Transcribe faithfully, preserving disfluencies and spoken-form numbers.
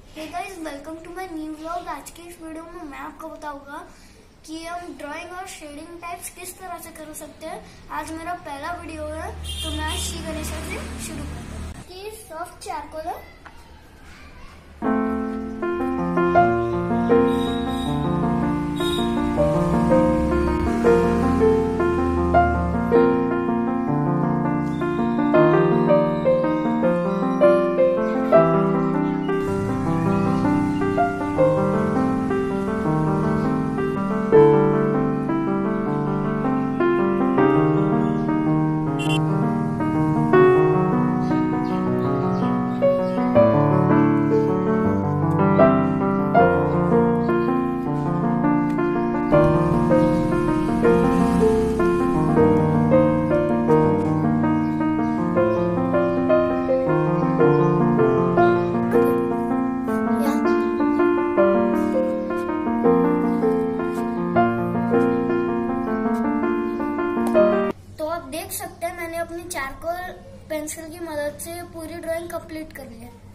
Hey guys, welcome to my new vlog. आज के इस वीडियो में मैं आपको बताऊंगा कि हम ड्राइंग और शेडिंग टाइप्स किस तरह से कर सकते हैं। आज मेरा पहला वीडियो है, तो मैं श्री गणेशा से शुरू करता हूँ। कि सॉफ्ट चारकोल है, देख सकते हैं मैंने अपनी चारकोल पेंसिल की मदद से पूरी ड्राइंग कंप्लीट कर ली है।